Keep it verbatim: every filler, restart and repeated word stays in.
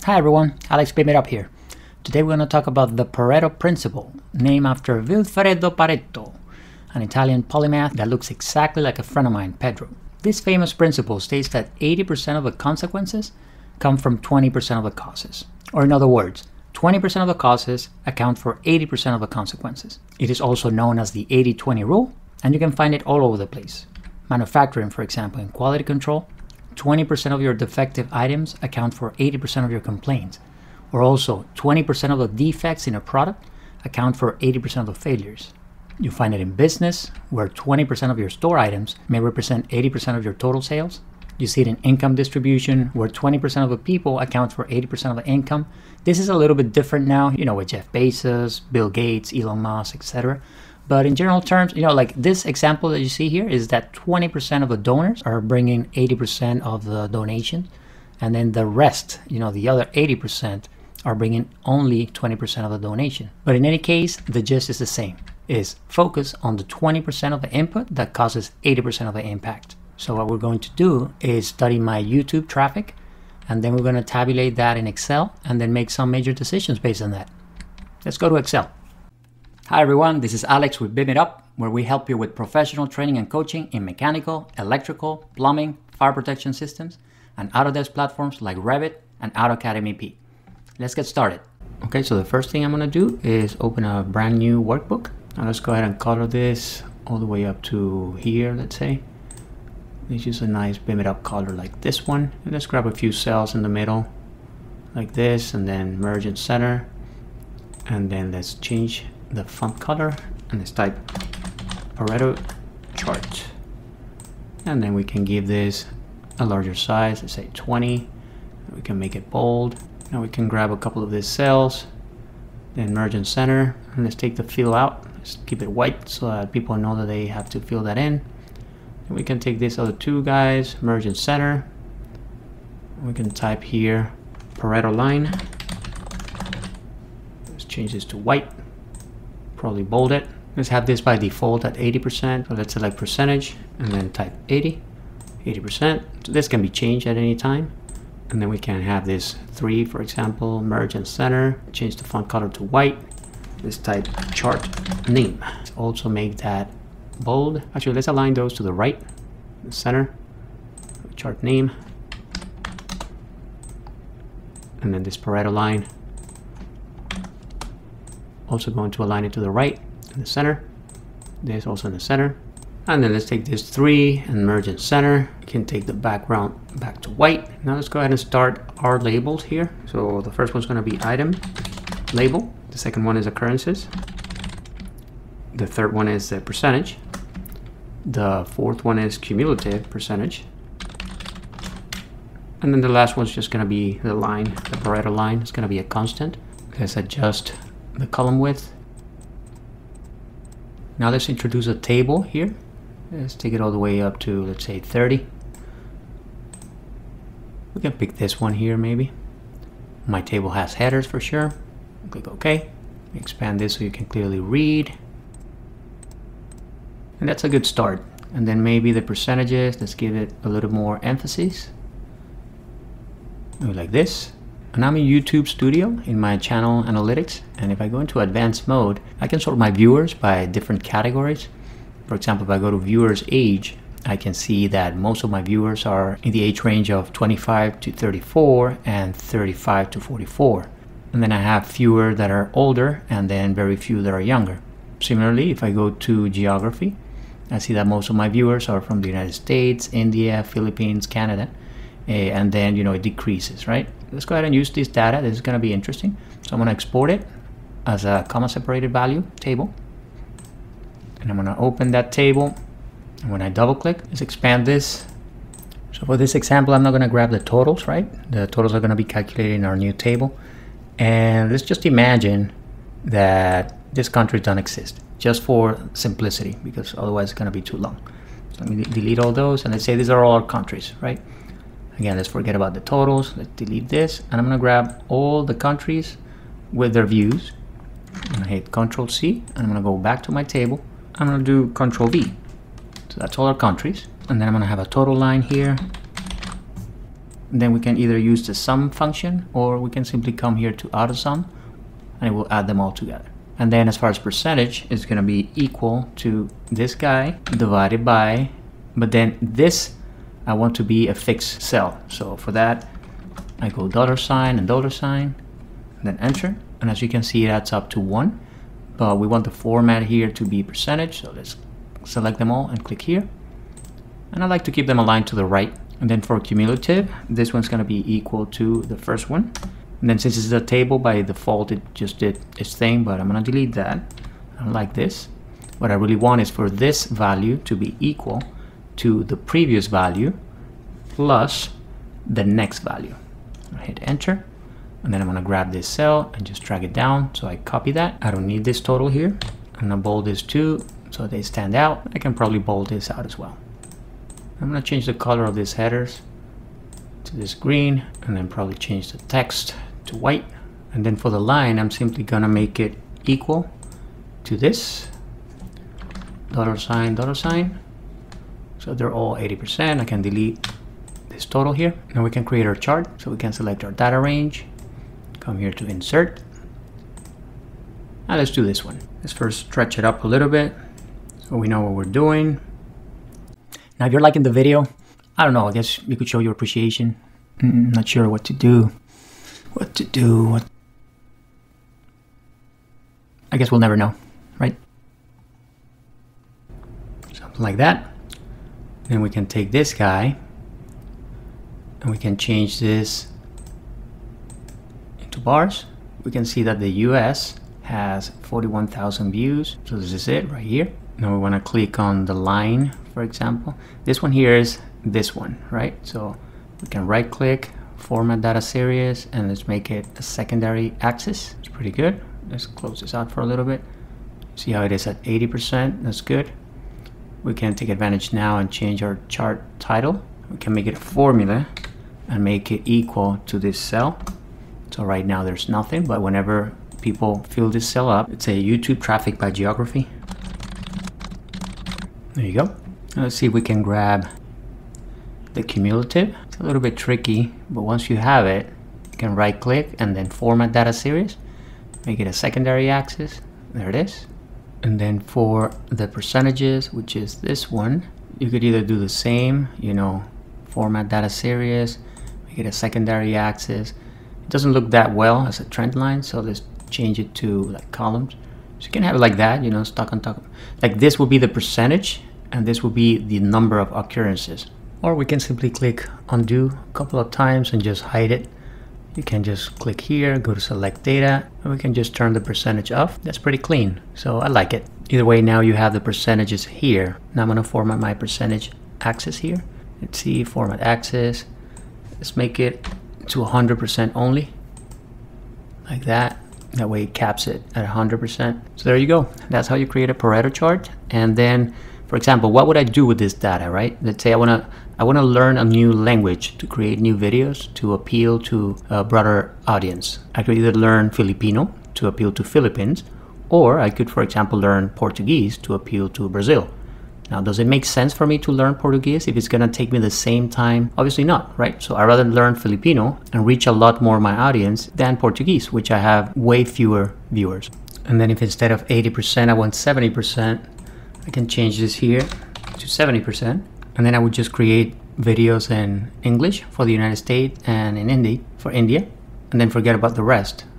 Hi everyone, Alex BIMitUp here. Today we're going to talk about the Pareto Principle, named after Vilfredo Pareto, an Italian polymath that looks exactly like a friend of mine, Pedro. This famous principle states that eighty percent of the consequences come from twenty percent of the causes. Or in other words, twenty percent of the causes account for eighty percent of the consequences. It is also known as the eighty twenty rule, and you can find it all over the place. Manufacturing, for example, in quality control, twenty percent of your defective items account for eighty percent of your complaints. Or also, twenty percent of the defects in a product account for eighty percent of the failures. You find it in business, where twenty percent of your store items may represent eighty percent of your total sales. You see it in income distribution, where twenty percent of the people account for eighty percent of the income. This is a little bit different now, you know, with Jeff Bezos, Bill Gates, Elon Musk, et cetera. But in general terms, you know, like this example that you see here is that twenty percent of the donors are bringing eighty percent of the donation. And then the rest, you know, the other eighty percent are bringing only twenty percent of the donation. But in any case, the gist is the same, is focus on the twenty percent of the input that causes eighty percent of the impact. So what we're going to do is study my YouTube traffic, and then we're going to tabulate that in Excel and then make some major decisions based on that. Let's go to Excel. Hi everyone, this is Alex with BIMitUp, where we help you with professional training and coaching in mechanical, electrical, plumbing, fire protection systems, and Autodesk platforms like Revit and AutoCAD M E P. Let's get started. Okay, so the first thing I'm gonna do is open a brand new workbook. Now let's go ahead and color this all the way up to here, let's say. Let's use a nice BIMitUp color like this one. And let's grab a few cells in the middle, like this, and then merge and center. And then let's change the font color and let's type Pareto Chart, and then we can give this a larger size, let's say twenty. We can make it bold. Now we can grab a couple of these cells, then merge and center, and let's take the fill out. Let's keep it white so that people know that they have to fill that in. And we can take these other two guys, merge and center. We can type here Pareto line. Let's change this to white. Probably bold it. Let's have this by default at eighty percent. So let's select percentage and then type eighty, eighty percent. So this can be changed at any time. And then we can have this three, for example, merge and center. Change the font color to white. Let's type chart name. Let's also make that bold. Actually, let's align those to the right, the center, chart name. And then this Pareto line. Also going to align it to the right in the center. This also in the center. And then let's take this three and merge and center. We can take the background back to white. Now let's go ahead and start our labels here. So the first one's going to be item label. The second one is occurrences. The third one is the percentage. The fourth one is cumulative percentage. And then the last one's just going to be the line, the Pareto line. It's going to be a constant. Let's adjust the column width. Now let's introduce a table here. Let's take it all the way up to, let's say, thirty. We can pick this one here maybe. My table has headers for sure. Click OK. Expand this so you can clearly read. And that's a good start. And then maybe the percentages, let's give it a little more emphasis. Maybe like this. And I'm in YouTube Studio in my channel analytics, and if I go into advanced mode, I can sort my viewers by different categories. For example, if I go to viewers age, I can see that most of my viewers are in the age range of twenty-five to thirty-four and thirty-five to forty-four. And then I have fewer that are older and then very few that are younger. Similarly, if I go to geography, I see that most of my viewers are from the United States, India, Philippines, Canada, and then, you know, it decreases, right? Let's go ahead and use this data. This is going to be interesting. So I'm going to export it as a comma separated value table. And I'm going to open that table. And when I double click, let's expand this. So for this example, I'm not going to grab the totals, right? The totals are going to be calculated in our new table. And let's just imagine that this country don't exist, just for simplicity, because otherwise it's going to be too long. So let me delete all those. And let's say these are all our countries, right? Again, let's forget about the totals. Let's delete this. And I'm going to grab all the countries with their views. I'm going to hit control C. And I'm going to go back to my table. I'm going to do control V. So that's all our countries. And then I'm going to have a total line here. And then we can either use the sum function, or we can simply come here to AutoSum, and it will add them all together. And then as far as percentage, it's going to be equal to this guy divided by, but then this I want to be a fixed cell. So for that, I go dollar sign and dollar sign, and then enter. And as you can see, it adds up to one. But we want the format here to be percentage. So let's select them all and click here. And I like to keep them aligned to the right. And then for cumulative, this one's going to be equal to the first one. And then since it's a table, by default, it just did its thing, but I'm going to delete that. I don't like this. What I really want is for this value to be equal to the previous value plus the next value. I hit enter, and then I'm going to grab this cell and just drag it down. So I copy that. I don't need this total here. I'm going to bold this too so they stand out. I can probably bold this out as well. I'm going to change the color of these headers to this green, and then probably change the text to white. And then for the line, I'm simply going to make it equal to this dollar sign, dollar sign. So they're all eighty percent. I can delete this total here. Now we can create our chart. So we can select our data range, come here to insert. Now let's do this one. Let's first stretch it up a little bit so we know what we're doing. Now if you're liking the video, I don't know, I guess you could show your appreciation. Mm, not sure what to do. What to do, what... I guess we'll never know, right? Something like that. Then we can take this guy and we can change this into bars. We can see that the U S has forty-one thousand views. So this is it right here. Now we want to click on the line, for example. This one here is this one, right? So we can right click, format data series, and let's make it a secondary axis. It's pretty good. Let's close this out for a little bit. See how it is at eighty percent. That's good. We can take advantage now and change our chart title. We can make it a formula and make it equal to this cell. So right now there's nothing, but whenever people fill this cell up, it's a YouTube traffic by geography. There you go. Now let's see if we can grab the cumulative. It's a little bit tricky, but once you have it, you can right click and then format data series, make it a secondary axis. There it is. And then for the percentages, which is this one, you could either do the same, you know, format data series, make it a secondary axis. It doesn't look that well as a trend line, so let's change it to like columns. So you can have it like that, you know, stuck on top. Like this will be the percentage, and this will be the number of occurrences. Or we can simply click undo a couple of times and just hide it. You can just click here, go to select data, and we can just turn the percentage off. That's pretty clean, so I like it. Either way, now you have the percentages here. Now I'm gonna format my percentage axis here. Let's see, format axis. Let's make it to one hundred percent only, like that. That way it caps it at one hundred percent. So there you go. That's how you create a Pareto chart. And then, for example, what would I do with this data, right? Let's say I wanna I want to learn a new language to create new videos to appeal to a broader audience. I could either learn Filipino to appeal to Philippines, or I could, for example, learn Portuguese to appeal to Brazil. Now, does it make sense for me to learn Portuguese if it's going to take me the same time? Obviously not, right? So I'd rather learn Filipino and reach a lot more of my audience than Portuguese, which I have way fewer viewers. And then if instead of eighty percent, I want seventy percent, I can change this here to seventy percent. And then I would just create videos in English for the United States and in Hindi for India, and then forget about the rest.